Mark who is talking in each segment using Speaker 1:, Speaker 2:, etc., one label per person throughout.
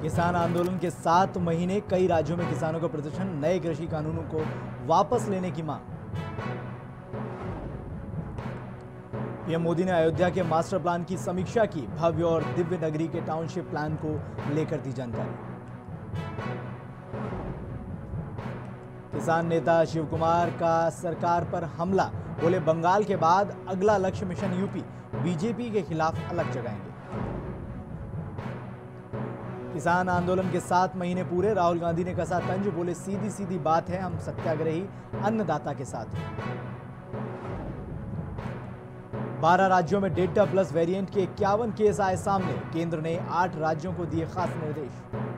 Speaker 1: किसान आंदोलन के 7 महीने, कई राज्यों में किसानों का प्रदर्शन, नए कृषि कानूनों को वापस लेने की मांग। पीएम मोदी ने अयोध्या के मास्टर प्लान की समीक्षा की, भव्य और दिव्य नगरी के टाउनशिप प्लान को लेकर दी जानकारी। किसान नेता शिव कुमार का सरकार पर हमला, बोले बंगाल के बाद अगला लक्ष्य मिशन यूपी, बीजेपी के खिलाफ अलग जगाएंगे। किसान आंदोलन के 7 महीने पूरे, राहुल गांधी ने कसा तंज, बोले सीधी सीधी बात है, हम सत्याग्रही अन्नदाता के साथ हैं। 12 राज्यों में डेल्टा प्लस वेरिएंट के 51 केस आए सामने, केंद्र ने 8 राज्यों को दिए खास निर्देश।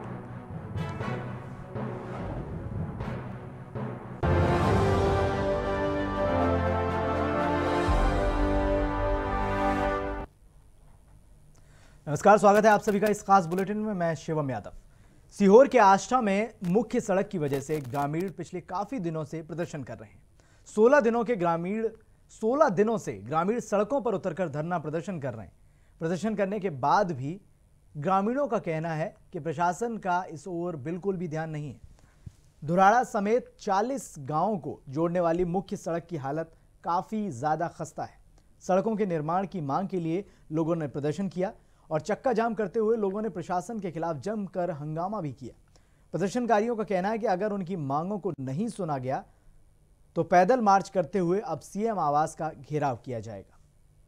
Speaker 1: नमस्कार, स्वागत है आप सभी का इस खास बुलेटिन में। मैं शिवम यादव। सीहोर के आष्टा में मुख्य सड़क की वजह से ग्रामीण पिछले काफी दिनों से प्रदर्शन कर रहे हैं। 16 दिनों से ग्रामीण सड़कों पर उतरकर धरना प्रदर्शन कर रहे हैं। प्रदर्शन करने के बाद भी ग्रामीणों का कहना है कि प्रशासन का इस ओर बिल्कुल भी ध्यान नहीं है। धुराड़ा समेत 40 गांवों को जोड़ने वाली मुख्य सड़क की हालत काफी ज्यादा खस्ता है। सड़कों के निर्माण की मांग के लिए लोगों ने प्रदर्शन किया और चक्का जाम करते हुए लोगों ने प्रशासन के खिलाफ जमकर हंगामा भी किया। प्रदर्शनकारियों का कहना है कि अगर उनकी मांगों को नहीं सुना गया तो पैदल मार्च करते हुए अब सीएम आवास का घेराव किया जाएगा।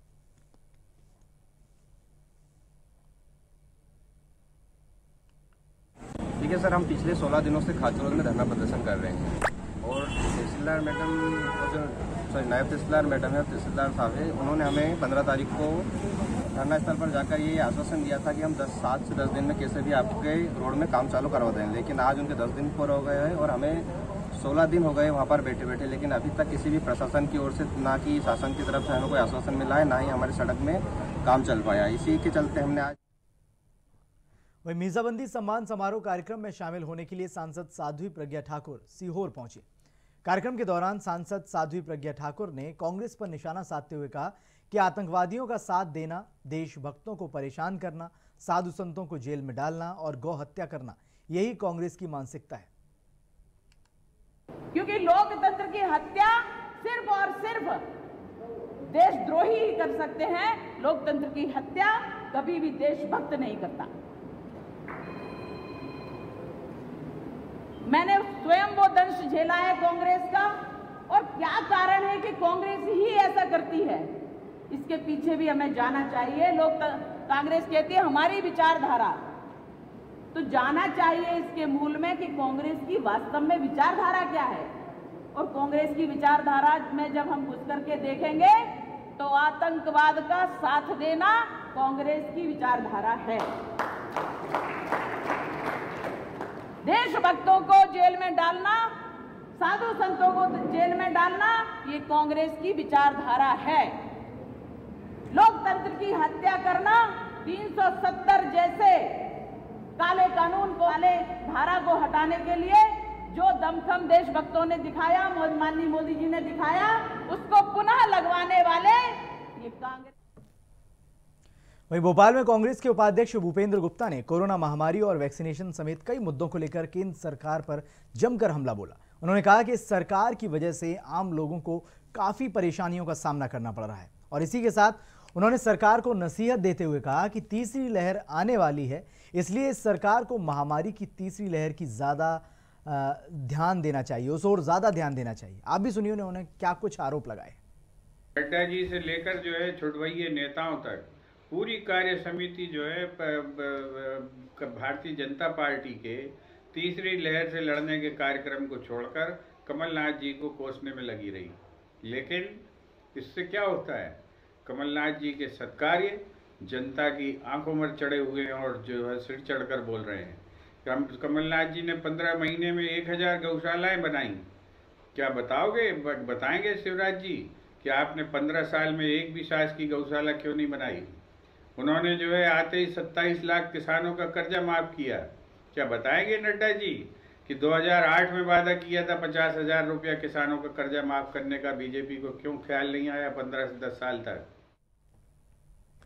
Speaker 2: ठीक है सर, हम पिछले 16 दिनों से खाचरोद में धरना प्रदर्शन कर रहे हैं और तहसीलदार मैडम नायब तहसीलदार मैडम है, तहसीलदार साहब है, उन्होंने हमें 15 तारीख को धरना स्थल पर जाकर ये आश्वासन दिया था कि हम 7 से 10 दिन में कैसे भी आपके रोड में काम चालू करवा देंगे। लेकिन आज उनके 10 दिन पूरे हो गए हैं और हमें 16 दिन हो गए वहाँ पर बैठे बैठे, लेकिन अभी तक किसी भी प्रशासन की ओर से ना कि शासन की तरफ से हमें कोई आश्वासन मिला है, ना ही हमारी सड़क में काम चल पाया। इसी के चलते हमने आज
Speaker 1: वही मीज़ाबंदी सम्मान समारोह कार्यक्रम में शामिल होने के लिए सांसद साध्वी प्रज्ञा ठाकुर सीहोर पहुंचे। कार्यक्रम के दौरान सांसद साध्वी प्रज्ञा ठाकुर ने कांग्रेस पर निशाना साधते हुए कहा कि आतंकवादियों का साथ देना, देशभक्तों को परेशान करना, साधु संतों को जेल में डालना और गौ हत्या करना, यही कांग्रेस की मानसिकता है।
Speaker 3: क्योंकि लोकतंत्र की हत्या सिर्फ और सिर्फ देशद्रोही ही कर सकते हैं। लोकतंत्र की हत्या कभी भी देशभक्त नहीं करता। मैंने स्वयं वो दंश झेला है कांग्रेस का, और क्या कारण है कि कांग्रेस ही ऐसा करती है, इसके पीछे भी हमें जाना चाहिए। कांग्रेस कहती है हमारी विचारधारा, तो जाना चाहिए इसके मूल में कि कांग्रेस की वास्तव में विचारधारा क्या है। और कांग्रेस की विचारधारा में जब हम घुस करके देखेंगे तो आतंकवाद का साथ देना कांग्रेस की विचारधारा है। देशभक्तों को जेल में डालना, साधु संतों को जेल में डालना, ये कांग्रेस की विचारधारा है। लोकतंत्र की हत्या करना, 370 जैसे काले कानून को, काले धारा को हटाने के लिए जो दमखम देशभक्तों ने दिखाया, माननीय मोदी जी ने दिखाया, उसको पुनः लगवाने वाले ये कांग्रेस।
Speaker 1: वहीं भोपाल में कांग्रेस के उपाध्यक्ष भूपेंद्र गुप्ता ने कोरोना महामारी और वैक्सीनेशन समेत कई मुद्दों को लेकर केंद्र सरकार पर जमकर हमला बोला। उन्होंने कहा कि इस सरकार की वजह से आम लोगों को काफी परेशानियों का सामना करना पड़ रहा है और इसी के साथ उन्होंने सरकार को नसीहत देते हुए कहा कि तीसरी लहर आने वाली है, इसलिए इस सरकार को महामारी की तीसरी लहर की ज्यादा ध्यान देना चाहिए, उस और ज्यादा ध्यान देना चाहिए। आप भी सुनिए उन्होंने क्या कुछ आरोप लगाए।
Speaker 4: नड्डा जी से लेकर जो है छुटवैये नेताओं तक पूरी कार्य समिति जो है भारतीय जनता पार्टी के तीसरी लहर से लड़ने के कार्यक्रम को छोड़कर कमलनाथ जी को कोसने में लगी रही। लेकिन इससे क्या होता है, कमलनाथ जी के सत्कार्य जनता की आंखों में चढ़े हुए हैं और जो है सिर चढ़कर बोल रहे हैं। कमलनाथ जी ने 15 महीने में 1000 गौशालाएं बनाई। क्या बताएंगे शिवराज जी कि आपने 15 साल में एक भी शासकीय गौशाला क्यों नहीं बनाई? उन्होंने जो है आते ही 27 लाख किसानों का कर्जा माफ किया। क्या बताएंगे नड्डा जी कि 2008 में वादा किया था 50,000 रुपया किसानों का कर्जा माफ करने का, बीजेपी को क्यों ख्याल नहीं आया 15 से 10 साल तक?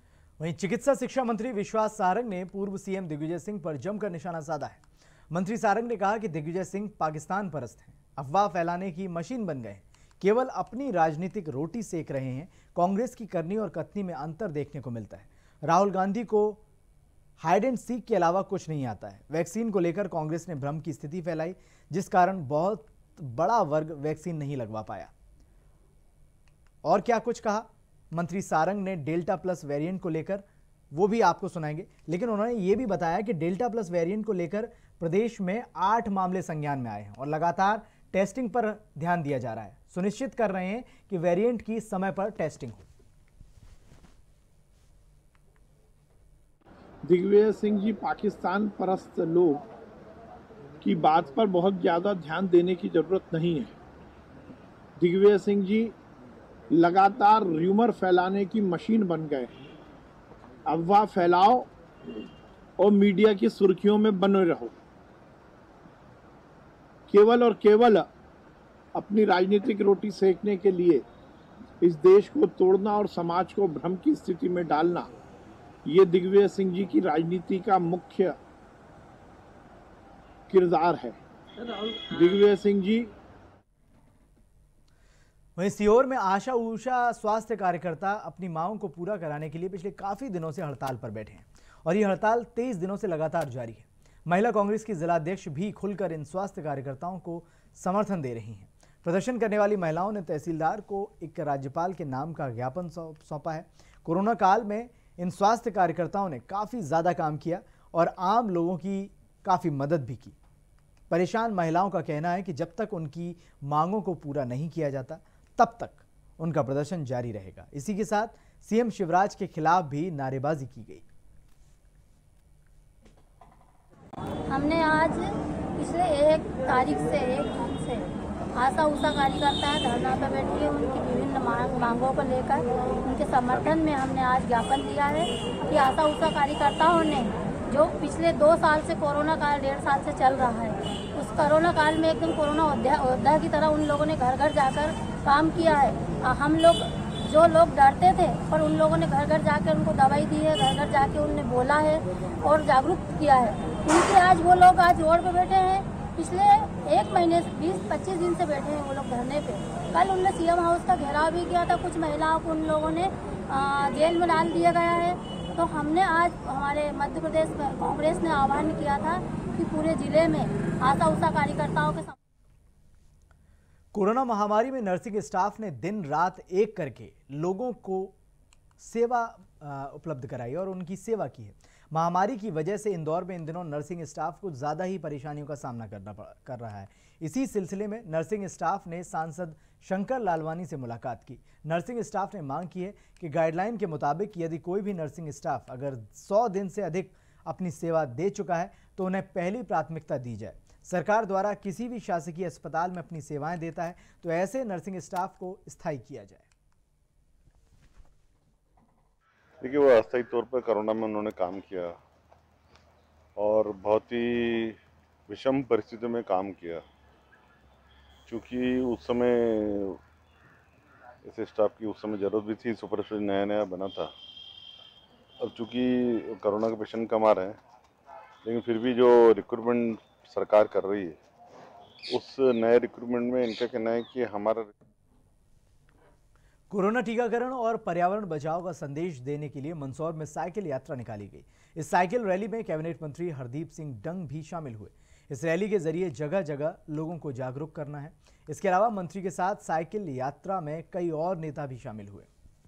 Speaker 1: वहीं चिकित्सा शिक्षा मंत्री विश्वास सारंग ने पूर्व सीएम दिग्विजय सिंह पर जमकर निशाना साधा है। मंत्री सारंग ने कहा कि दिग्विजय सिंह पाकिस्तान परस्त हैं, अफवाह फैलाने की मशीन बन गए हैं, केवल अपनी राजनीतिक रोटी सेक रहे हैं। कांग्रेस की करनी और कथनी में अंतर देखने को मिलता है। राहुल गांधी को हाइड एंड सीक के अलावा कुछ नहीं आता है। वैक्सीन को लेकर कांग्रेस ने भ्रम की स्थिति फैलाई, जिस कारण बहुत बड़ा वर्ग वैक्सीन नहीं लगवा पाया। और क्या कुछ कहा मंत्री सारंग ने डेल्टा प्लस वेरिएंट को लेकर, वो भी आपको सुनाएंगे। लेकिन उन्होंने ये भी बताया कि डेल्टा प्लस वेरिएंट को लेकर प्रदेश में 8 मामले संज्ञान में आए हैं और लगातार टेस्टिंग पर ध्यान दिया जा रहा है। सुनिश्चित कर रहे हैं कि वेरिएंट की समय पर टेस्टिंग हो।
Speaker 5: दिग्विजय सिंह जी पाकिस्तान परस्त लोग की बात पर बहुत ज़्यादा ध्यान देने की ज़रूरत नहीं है। दिग्विजय सिंह जी लगातार र्यूमर फैलाने की मशीन बन गए। अफवाह फैलाओ और मीडिया की सुर्खियों में बने रहो। केवल और केवल अपनी राजनीतिक रोटी सेकने के लिए इस देश को तोड़ना और समाज को भ्रम की स्थिति में डालना, ये दिग्विजय सिंह जी की राजनीति का मुख्य किरदार है। दिग्विजय सिंह जी।
Speaker 1: वहीं सीहोर में आशा उषा स्वास्थ्य कार्यकर्ता अपनी मांगों को पूरा कराने के लिए पिछले काफी दिनों से हड़ताल पर बैठे हैं और ये हड़ताल 23 दिनों से लगातार जारी है। महिला कांग्रेस की जिलाध्यक्ष भी खुलकर इन स्वास्थ्य कार्यकर्ताओं को समर्थन दे रही हैं। प्रदर्शन करने वाली महिलाओं ने तहसीलदार को एक राज्यपाल के नाम का ज्ञापन सौंपा है। कोरोना काल में इन स्वास्थ्य कार्यकर्ताओं ने काफी ज्यादा काम किया और आम लोगों की काफी मदद भी की। परेशान महिलाओं का कहना है कि जब तक उनकी मांगों को पूरा नहीं किया जाता तब तक उनका प्रदर्शन जारी रहेगा। इसी के साथ सीएम शिवराज के खिलाफ भी नारेबाजी की गई।
Speaker 6: हमने आज पिछले 1 तारीख से 1 जून से आशा उषा कार्यकर्ता धरना पर बैठी है। उनकी विभिन्न मांगों को लेकर उनके समर्थन में हमने आज ज्ञापन दिया है कि आशा उषा कार्यकर्ताओं ने जो पिछले 2 साल से कोरोना काल 1.5 साल से चल रहा है, उस कोरोना काल में एकदम कोरोना योद्धा की तरह उन लोगों ने घर घर जाकर काम किया है। हम लोग जो लोग डरते थे, पर उन लोगों ने घर घर जाकर उनको दवाई दी है, घर घर जाके उनने बोला है और जागरूक किया है। उनके आज वो लोग आज रोड पे बैठे हैं। पिछले 1 महीने से 20-25 दिन से बैठे हैं वो लोग धरने पे। कल उनने सीएम हाउस का घेराव भी किया था। कुछ महिलाओं को उन लोगों ने जेल में डाल दिया गया है। तो हमने आज हमारे मध्य प्रदेश में कांग्रेस ने आह्वान किया था कि पूरे जिले में आशा उषा कार्यकर्ताओं के
Speaker 1: कोरोना महामारी में नर्सिंग स्टाफ ने दिन रात एक करके लोगों को सेवा उपलब्ध कराई और उनकी सेवा की है। महामारी की वजह से इंदौर में इन दिनों नर्सिंग स्टाफ को ज़्यादा ही परेशानियों का सामना कर रहा है। इसी सिलसिले में नर्सिंग स्टाफ ने सांसद शंकर लालवानी से मुलाकात की। नर्सिंग स्टाफ ने मांग की है कि गाइडलाइन के मुताबिक यदि कोई भी नर्सिंग स्टाफ अगर 100 दिन से अधिक अपनी सेवा दे चुका है तो उन्हें पहली प्राथमिकता दी जाए। सरकार द्वारा किसी भी शासकीय अस्पताल में अपनी सेवाएं देता है तो ऐसे नर्सिंग स्टाफ को स्थायी किया जाए।
Speaker 7: देखिए, वो अस्थायी तौर पर कोरोना में उन्होंने काम किया और बहुत ही विषम परिस्थितियों में काम किया। चूँकि उस समय ऐसे स्टाफ की उस समय ज़रूरत भी थी, सुपर स्पेशलिस्ट नया नया बना था। अब चूँकि कोरोना के पेशेंट कम आ रहे हैं, लेकिन फिर भी जो रिक्रूटमेंट सरकार कर रही है, उस नए रिक्रूटमेंट में इनका कहना है कि हमारा
Speaker 1: कोरोना टीकाकरण और पर्यावरण बचाव का संदेश देने के लिए मंदसौर में साइकिल यात्रा निकाली गई। इस साइकिल रैली में कैबिनेट मंत्री हरदीप सिंह डंग भी शामिल हुए। इस रैली के जरिए जगह जगह लोगों को जागरूक करना है। इसके अलावा मंत्री के साथ साइकिल यात्रा में कई और नेता भी शामिल हुए।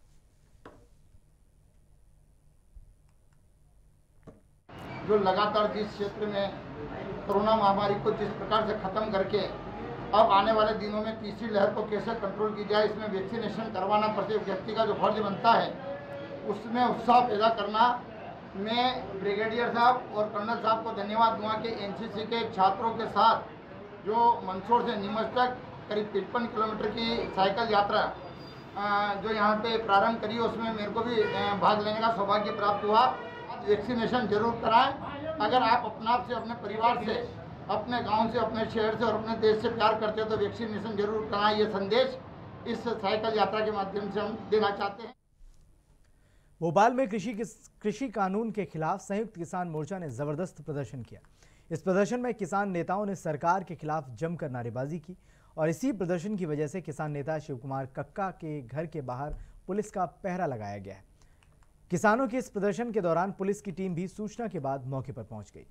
Speaker 8: जो लगातार जिस क्षेत्र में कोरोना महामारी को जिस प्रकार से खत्म करके अब आने वाले दिनों में तीसरी लहर को कैसे कंट्रोल की जाए, इसमें वैक्सीनेशन करवाना प्रत्येक व्यक्ति का जो फर्ज बनता है, उसमें उत्साह पैदा करना। मैं ब्रिगेडियर साहब और कर्नल साहब को धन्यवाद दूंगा कि एनसीसी के छात्रों के साथ जो मंदसौर से नीमच तक करीब 53 किलोमीटर की साइकिल यात्रा जो यहाँ पे प्रारंभ करी, उसमें मेरे को भी भाग लेने का सौभाग्य प्राप्त हुआ। वैक्सीनेशन जरूर कराएं। अगर आप आप से, अपने परिवार से, अपने गांव से, अपने शहर से और अपने देश से प्यार करते हो तो वैक्सीनेशन जरूर कराएं। ये संदेश इस साइकिल यात्रा के माध्यम से हम देना चाहते हैं।
Speaker 1: भोपाल में कृषि कानून के खिलाफ संयुक्त किसान मोर्चा ने जबरदस्त प्रदर्शन किया। इस प्रदर्शन में किसान नेताओं ने सरकार के खिलाफ जमकर नारेबाजी की और इसी प्रदर्शन की वजह से किसान नेता शिव कुमार कक्का के घर के बाहर पुलिस का पहरा लगाया गया है। किसानों के इस प्रदर्शन के दौरान पुलिस की टीम भी सूचना के बाद मौके पर पहुंच गई।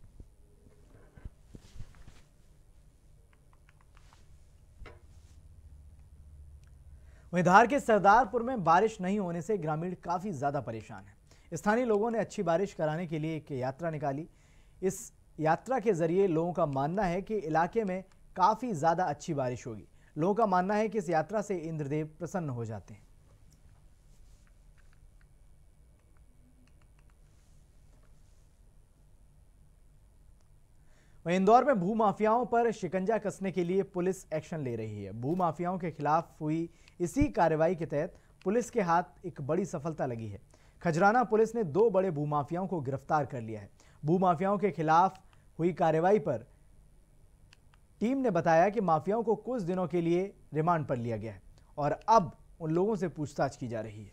Speaker 1: वहीं धार के सरदारपुर में बारिश नहीं होने से ग्रामीण काफी ज्यादा परेशान हैं। स्थानीय लोगों ने अच्छी बारिश कराने के लिए एक यात्रा निकाली। इस यात्रा के जरिए लोगों का मानना है कि इलाके में काफी ज्यादा अच्छी बारिश होगी। लोगों का मानना है कि इस यात्रा से इंद्रदेव प्रसन्न हो जाते हैं। वहीं इंदौर में भूमाफियाओं पर शिकंजा कसने के लिए पुलिस एक्शन ले रही है। भूमाफियाओं के खिलाफ हुई इसी कार्रवाई के तहत पुलिस के हाथ एक बड़ी सफलता लगी है। खजराना पुलिस ने 2 बड़े भूमाफियाओं को गिरफ्तार कर लिया है। भूमाफियाओं के खिलाफ हुई कार्रवाई पर टीम ने बताया कि माफियाओं को कुछ दिनों के लिए रिमांड पर लिया गया है और अब उन लोगों से पूछताछ की जा रही है।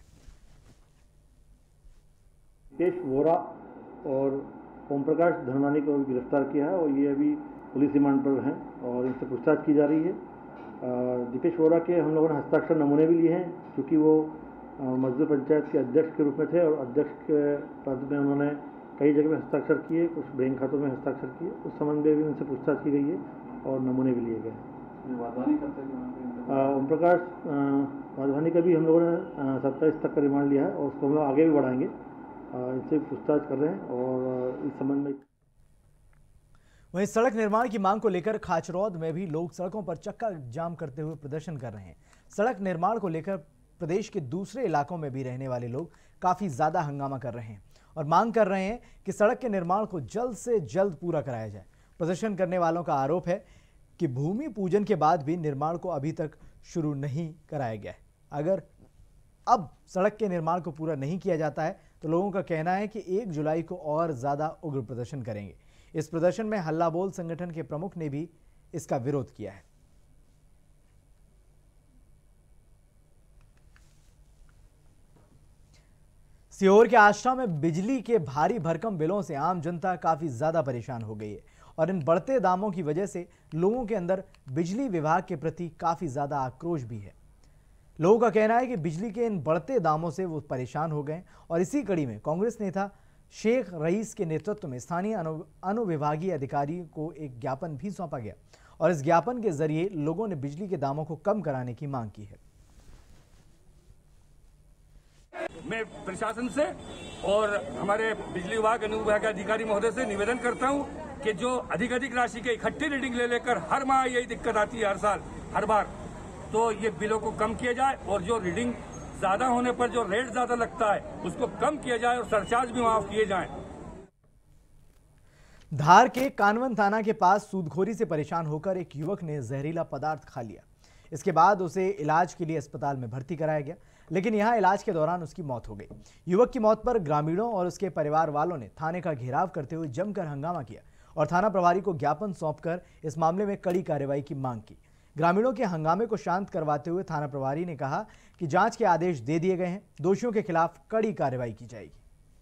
Speaker 9: दीपेश वोरा और ओम प्रकाश धनवानी को भी गिरफ्तार किया है और ये अभी पुलिस रिमांड पर हैं और इनसे पूछताछ की जा रही है। दीपेश वोरा के हम लोगों ने हस्ताक्षर नमूने भी लिए हैं, क्योंकि वो मजदूर पंचायत के अध्यक्ष के रूप में थे और अध्यक्ष के पद में उन्होंने कई जगह में हस्ताक्षर किए, कुछ बैंक खातों में हस्ताक्षर किए। उस संबंध में भी उनसे पूछताछ की गई है और नमूने भी लिए गए हैं। ओम प्रकाश वाधवानी का भी हम लोगों ने 27 तक का रिमांड लिया है और उसको हम लोग आगे भी बढ़ाएंगे। इनसे पूछताछ कर रहे हैं और इस संबंध में।
Speaker 1: वहीं सड़क निर्माण की मांग को लेकर खाचरौद में भी लोग सड़कों पर चक्का जाम करते हुए प्रदर्शन कर रहे हैं। सड़क निर्माण को लेकर प्रदेश के दूसरे इलाकों में भी रहने वाले लोग काफी ज्यादा हंगामा कर रहे हैं और मांग कर रहे हैं कि सड़क के निर्माण को जल्द से जल्द पूरा कराया जाए। प्रदर्शन करने वालों का आरोप है कि भूमि पूजन के बाद भी निर्माण को अभी तक शुरू नहीं कराया गया है। अगर अब सड़क के निर्माण को पूरा नहीं किया जाता है तो लोगों का कहना है कि 1 जुलाई को और ज्यादा उग्र प्रदर्शन करेंगे। इस प्रदर्शन में हल्ला बोल संगठन के प्रमुख ने भी इसका विरोध किया है। सीहोर के आष्टा में बिजली के भारी भरकम बिलों से आम जनता काफी ज्यादा परेशान हो गई है और इन बढ़ते दामों की वजह से लोगों के अंदर बिजली विभाग के प्रति काफी ज्यादा आक्रोश भी है। लोगों का कहना है कि बिजली के इन बढ़ते दामों से वो परेशान हो गए और इसी कड़ी में कांग्रेस नेता शेख रईस के नेतृत्व में स्थानीय अनुविभागीय अधिकारी को एक ज्ञापन भी सौंपा गया और इस ज्ञापन के जरिए लोगों ने बिजली के दामों को कम कराने की मांग की है।
Speaker 10: मैं प्रशासन से और हमारे बिजली विभाग अनुविभाग अधिकारी महोदय से निवेदन करता हूं कि जो अधिक राशि के इकट्ठी रीडिंग ले लेकर हर माह यही दिक्कत आती है, हर साल हर बार, तो ये बिलों को कम किया जाए और जो रीडिंग ज्यादा होने पर जो रेट ज्यादा लगता है उसको कम किया जाए और सरचार्ज भी माफ किए जाएं।
Speaker 1: धार के कानवन थाना के पास सूदखोरी से परेशान होकर एक युवक ने जहरीला पदार्थ खा लिया। इसके बाद उसे इलाज के लिए अस्पताल में भर्ती कराया गया, लेकिन यहां इलाज के दौरान उसकी मौत हो गई। युवक की मौत पर ग्रामीणों और उसके परिवार वालों ने थाने का घेराव करते हुए जमकर हंगामा किया और थाना प्रभारी को ज्ञापन सौंपकर इस मामले में कड़ी कार्रवाई की मांग की। ग्रामीणों के हंगामे को शांत करवाते हुए थाना प्रभारी ने कहा कि जांच के आदेश दे दिए गए हैं, दोषियों के खिलाफ कड़ी कार्रवाई की जाएगी।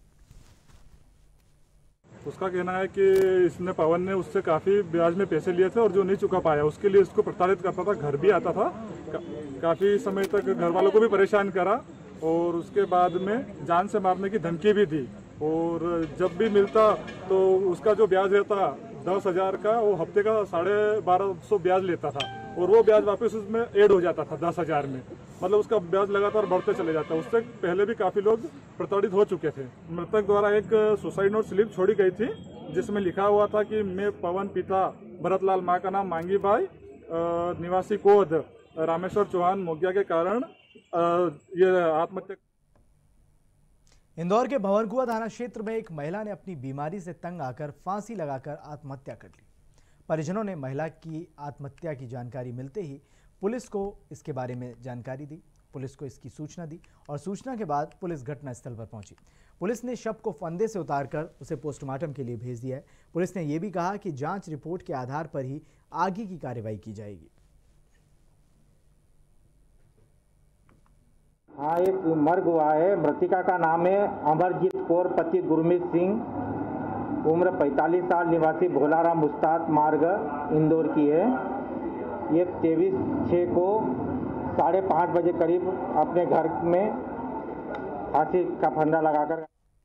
Speaker 11: उसका कहना है कि इसने पवन ने उससे काफ़ी ब्याज में पैसे लिए थे और जो नहीं चुका पाया उसके लिए इसको प्रताड़ित करता था, घर भी आता था, काफ़ी समय तक घर वालों को भी परेशान करा और उसके बाद में जान से मारने की धमकी भी दी और जब भी मिलता तो उसका जो ब्याज रहता 10,000 का, वो हफ्ते का 1250 ब्याज लेता था और वो ब्याज वापस उसमें ऐड हो जाता था 10,000 में, मतलब उसका ब्याज लगातार बढ़ते चले जाता। उससे पहले भी काफी लोग प्रताड़ित हो चुके थे। मृतक द्वारा एक सुसाइड नोट स्लिप छोड़ी गई थी जिसमें लिखा हुआ था कि मैं पवन पिता भरतलाल, माँ का नाम मांगी बाई, निवासी कोद रामेश्वर चौहान मोगिया के कारण ये आत्महत्या।
Speaker 1: इंदौर के भवनकुआ थाना क्षेत्र में एक महिला ने अपनी बीमारी से तंग आकर फांसी लगाकर आत्महत्या कर ली। परिजनों ने महिला की आत्महत्या की जानकारी मिलते ही पुलिस को इसके बारे में जानकारी दी, पुलिस को इसकी सूचना दी और सूचना के बाद पुलिस घटनास्थल पर पहुंची। पुलिस ने शव को फंदे से उतारकर उसे पोस्टमार्टम के लिए भेज दिया है। पुलिस ने यह भी कहा कि जांच रिपोर्ट के आधार पर ही आगे की कार्रवाई की जाएगी।
Speaker 12: हाँ, एक मर्ग हुआ है। मृतिका का नाम है अमरजीत कौर, पति गुरमीत सिंह, उम्र 45 साल, निवासी भोलाराम मुस्ताद मार्ग इंदौर की है। ये 23/6 को 5:30 बजे करीब अपने घर में फांसी का फंदा लगाकर।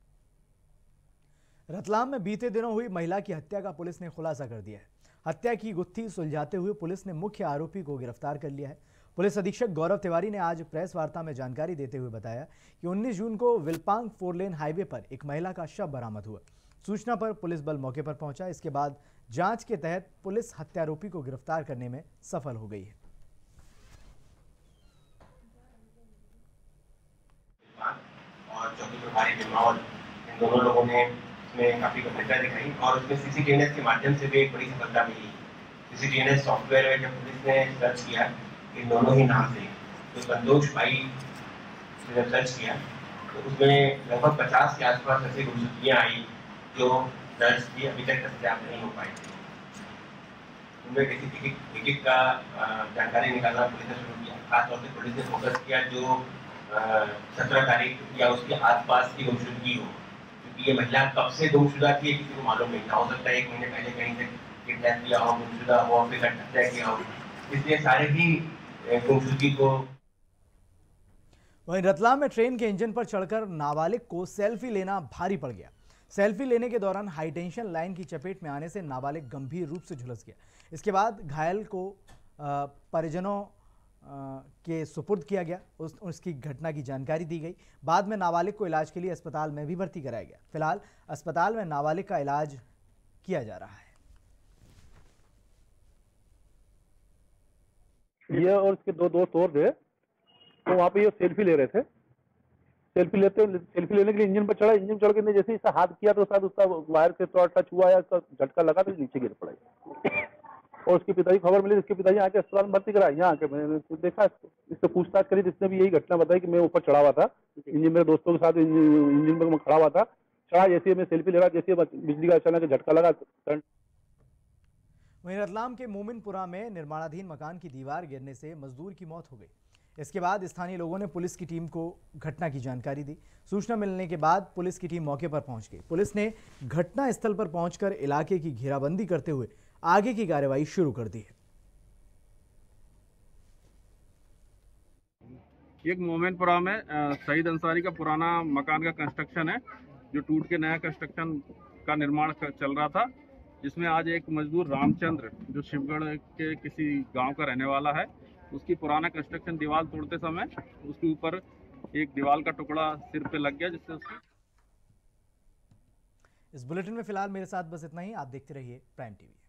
Speaker 1: रतलाम में बीते दिनों हुई महिला की हत्या का पुलिस ने खुलासा कर दिया है। हत्या की गुत्थी सुलझाते हुए पुलिस ने मुख्य आरोपी को गिरफ्तार कर लिया है। पुलिस अधीक्षक गौरव तिवारी ने आज प्रेस वार्ता में जानकारी देते हुए बताया कि 19 जून को विलपांग 4 लेन हाईवे पर एक महिला का शव बरामद हुआ। सूचना पर पुलिस बल मौके पर पहुंचा। इसके बाद जांच के तहत पुलिस हत्यारोपी को गिरफ्तार करने में सफल हो गई है।
Speaker 13: और चौकी प्रभारी बिमावल, इन दोनों लोगों ने इसमें काफी गंभीरता दिखाई और उसमें सीसीटीएनएस के माध्यम से भी एक बड़ी सफलता मिली। सीसीटीएनएस सॉफ्टवेयर में जब पुलिस ने सर्च किया इन दोनों ही नाम से, तो संतोष भाई ने जब सर्च किया तो उसमें लगभग 50 के आसपास ऐसी गुमशुदगियां आई जो दर्ज की अभी तक दस्तयाब नहीं हो पाई थी। उनमें किसी टिकट का जानकारी निकालना पुलिस ने शुरू किया। खासतौर से पुलिस ने फोकस किया जो 17 तारीख या उसके आसपास की गुमशुदगी हो, क्योंकि ये महिला कब से गुमशुदा थी किसी को मालूम नहीं था। हो सकता है 1 महीने पहले कहीं से किडनैप किया हो, गुमशुदा हो, फिर हत्या किया हो, इसलिए सारे ही गुमशुदगी को।
Speaker 1: वहीं रतलाम में ट्रेन के इंजन पर चढ़कर नाबालिग को सेल्फी लेना भारी पड़ गया। सेल्फी लेने के दौरान हाई टेंशन लाइन की चपेट में आने से नाबालिग गंभीर रूप से झुलस गया। इसके बाद घायल को परिजनों के सुपुर्द किया गया। उसकी घटना की जानकारी दी गई। बाद में नाबालिग को इलाज के लिए अस्पताल में भी भर्ती कराया गया। फिलहाल अस्पताल में नाबालिग का इलाज किया जा रहा है।
Speaker 9: ये और उसके 2 दोस्त और थे, तो वहाँ पे ये सेल्फी ले रहे थे। सेल्फी लेने के लिए इंजन पर चढ़ा। इंजन चढ़ के जैसे इसका हाथ किया तो शायद उसका वायर से थोड़ा टच हुआ या उसका झटका लगा तो नीचे गिर पड़ा। और उसके पिताजी खबर मिली, इसके पिताजी आके अस्पताल में भर्ती कराया। यहाँ आके मैंने देखा, इससे पूछताछ करी, इसने भी यही घटना बताई कि मैं ऊपर चढ़ा हुआ था इंजन, मेरे दोस्तों के साथ इंजन पर मैं खड़ा हुआ था। चढ़ा जैसे मैं सेल्फी ले रहा, जैसे बिजली का अचानक झटका लगा।
Speaker 1: वहीं रतलाम के मोमिनपुरा में निर्माणाधीन मकान की दीवार गिरने से मजदूर की मौत हो गई। इसके बाद स्थानीय लोगों ने पुलिस की टीम को घटना की जानकारी दी। सूचना मिलने के बाद पुलिस की टीम मौके पर पहुंच गई। पुलिस ने घटना स्थल पर पहुंचकर इलाके की घेराबंदी करते हुए आगे की कार्रवाई शुरू कर दी है।
Speaker 14: एक मोमिनपुरा में शहीद अंसारी का पुराना मकान का कंस्ट्रक्शन है, जो टूट के नया कंस्ट्रक्शन का निर्माण चल रहा था, जिसमें आज एक मजदूर रामचंद्र, जो शिवगढ़ के किसी गांव का रहने वाला है, उसकी पुराना कंस्ट्रक्शन दीवार तोड़ते समय उसके ऊपर एक दीवार का टुकड़ा सिर पे लग गया, जिससे उसकी।
Speaker 1: इस बुलेटिन में फिलहाल मेरे साथ बस इतना ही। आप देखते रहिए प्राइम टीवी।